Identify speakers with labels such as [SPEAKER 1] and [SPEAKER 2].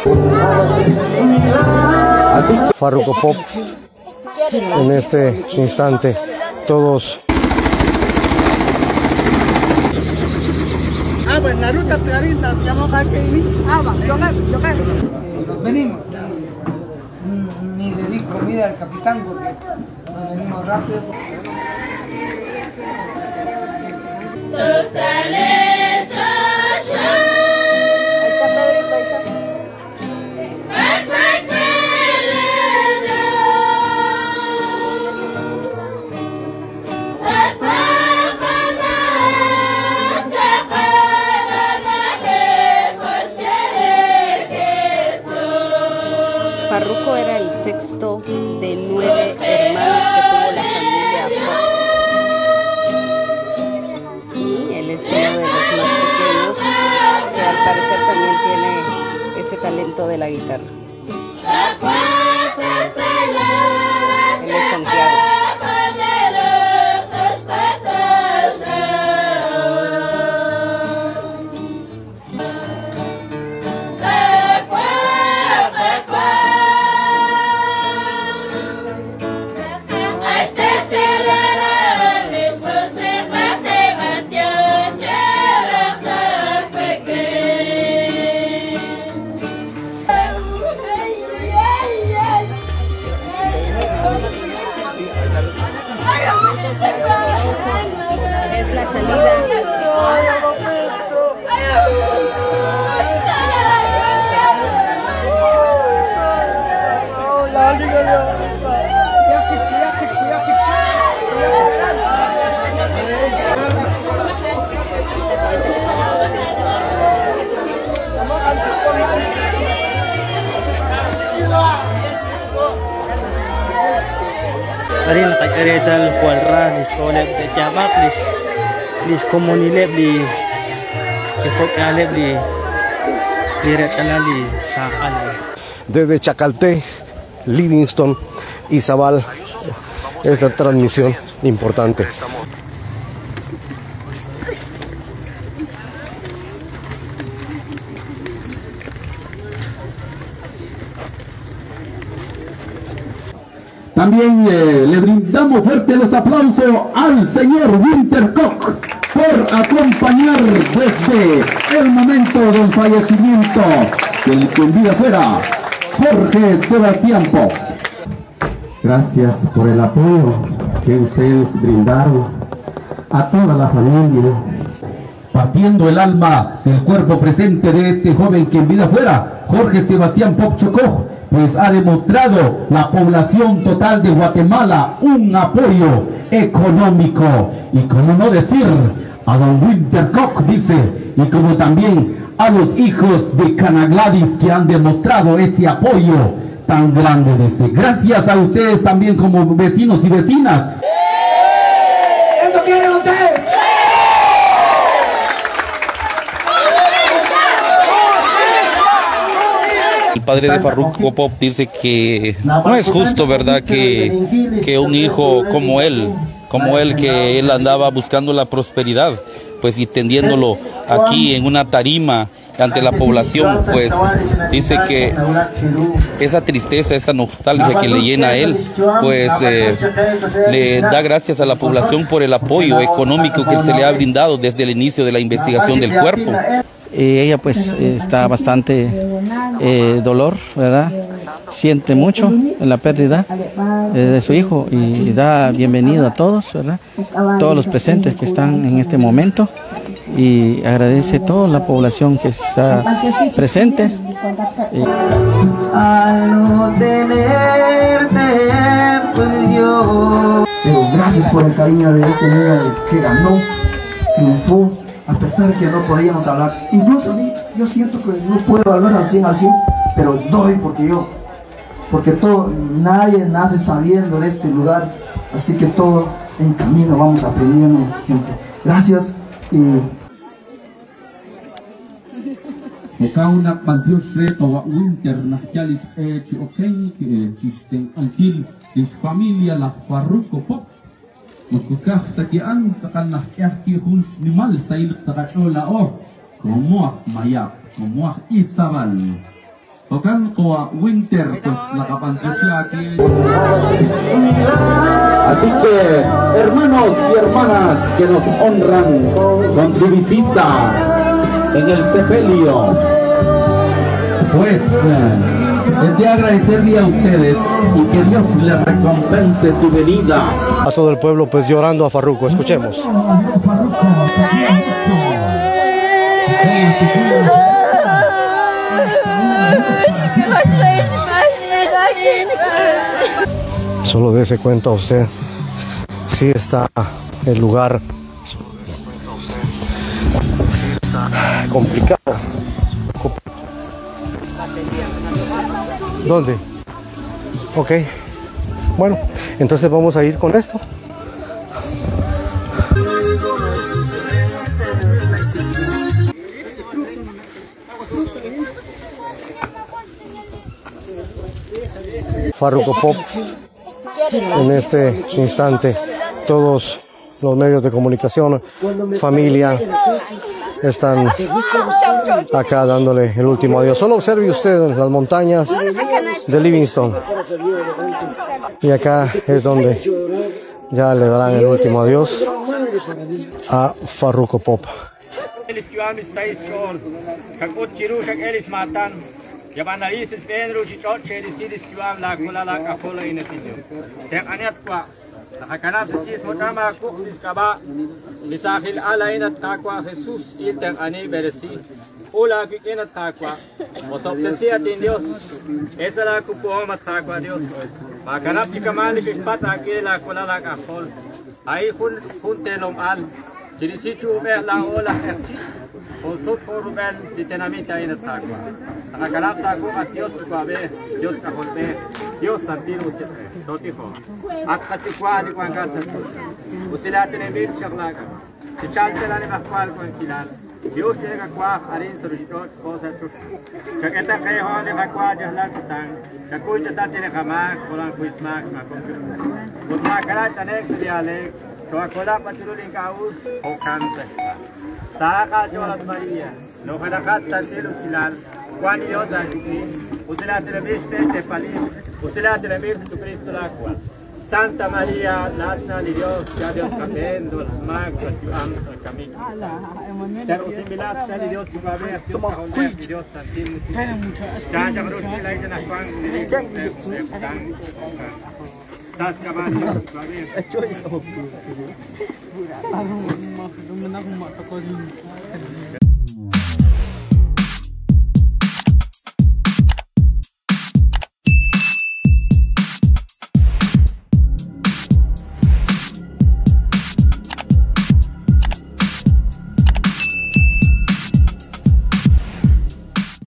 [SPEAKER 1] Farruko Pop, en este instante, todos.
[SPEAKER 2] Nos venimos. Ni le di comida al capitán porque nos venimos rápido.
[SPEAKER 3] Farruko era el sexto de 9 hermanos que tuvo la familia Pop. Y él es uno de los más pequeños que al parecer también tiene ese talento de la guitarra. Él es Santiago. Es la salida.
[SPEAKER 4] Ari nakairedal kualra ni solep de jama please komunilep di efokalep di rechalali sakal.
[SPEAKER 1] Desde Chacalté, Livingston y Zabal, esta transmisión importante.
[SPEAKER 5] También le brindamos fuerte los aplausos al señor Wintercock por acompañar desde el momento del fallecimiento del que en vida fuera Jorge Sebastián Pop. Gracias por el apoyo que ustedes brindaron a toda la familia, partiendo el alma del cuerpo presente de este joven que en vida fuera Jorge Sebastián Pop Chocó, pues ha demostrado la población total de Guatemala un apoyo económico, y como no decir a don Wintercock, dice, y como también a los hijos de Cana Gladys que han demostrado ese apoyo tan grande, dice. Gracias a ustedes también como vecinos y vecinas.
[SPEAKER 2] ¿Eso quieren ustedes?
[SPEAKER 6] El padre de Farruko Pop dice que no es justo, ¿verdad?, que un hijo como él, que él andaba buscando la prosperidad, pues y tendiéndolo aquí en una tarima ante la población, pues dice que esa tristeza, esa nostalgia que le llena a él, pues le da gracias a la población por el apoyo económico que se le ha brindado desde el inicio de la investigación del cuerpo.
[SPEAKER 4] Ella pues está bastante dolor, ¿verdad? Siente mucho la pérdida de su hijo y da bienvenido a todos, ¿verdad? Todos los presentes que están en este momento, y agradece a toda la población que está presente.
[SPEAKER 2] Al no tenerte, pues yo.
[SPEAKER 7] Gracias por el cariño de este niño que ganó, triunfó, a pesar que no podíamos hablar. Incluso a mí, yo siento que no puedo hablar al 100, pero doy porque todo, nadie nace sabiendo de este lugar, así que todo en camino vamos aprendiendo siempre. Gracias y
[SPEAKER 5] Kauna pantios reto wa winter nachyalis chi oken chisten antil is familia la Farruko Pop. Mukukah takian sakan nachyaki huns nimal sail takachola o komoah maya komoah isabal. Okan Koa Winter, pues nakapantresya aquí. Así que, hermanos y hermanas que nos honran con su visita en el sepelio, pues desde agradecerle a ustedes y que Dios les recompense su venida.
[SPEAKER 1] A todo el pueblo pues llorando a Farruko, escuchemos. Solo dése cuenta usted, sí está el lugar complicado. ¿Dónde? Ok, bueno, entonces vamos a ir con esto. Farruko Pop, en este instante, todos los medios de comunicación, familia, están acá dándole el último adiós. Solo observe usted las montañas de Livingstone. Y acá es donde ya le darán el último adiós a Farruko Pop.
[SPEAKER 8] Nakakanap sa sis mo tama ko sis kaba misakil alay na takwa Jesus iltang ani beresi ula kikinat takwa mosoptesi atin Dios esa la kupo matakwa Dios makanap si kamali sis patake la kulala kahol ay huntelom al dirisichu be la ola erchi Osot por Rubén, literalmente ahí en el Tagua. La calabza como Dios Tuabe, Dios Cajolbe, Dios Santino, Dotijo. Acatiqua de Guangatsa. Usilate en Vir Charlaga. Si Chalcela de Bacual con Kilal. Dios tiene que cuajar Arin Sorito, cosa chuscu. Chaqueta Cajon de Bacual, Jahlan Tan. Chacuita Tati Jamás, Colan Quismac, Macompu. Mutmacaracha Nex de Alec. Choacola Patulin Caus, o Cáncer. Saka Jolat Maria, no Hanakat Santero Silar, Juan Dios aquí, usted la viste de Palim, usted la viste Cristo la cual. Santa María, Nasna de Dios, ya Dios cambiando las manos, tu amas al camino. Pero similar, ya de Dios tu padre, Dios Cajolbe, Dios Santino. Ya ya Roshi la ida na Juan, de Saska Maria, tu padre.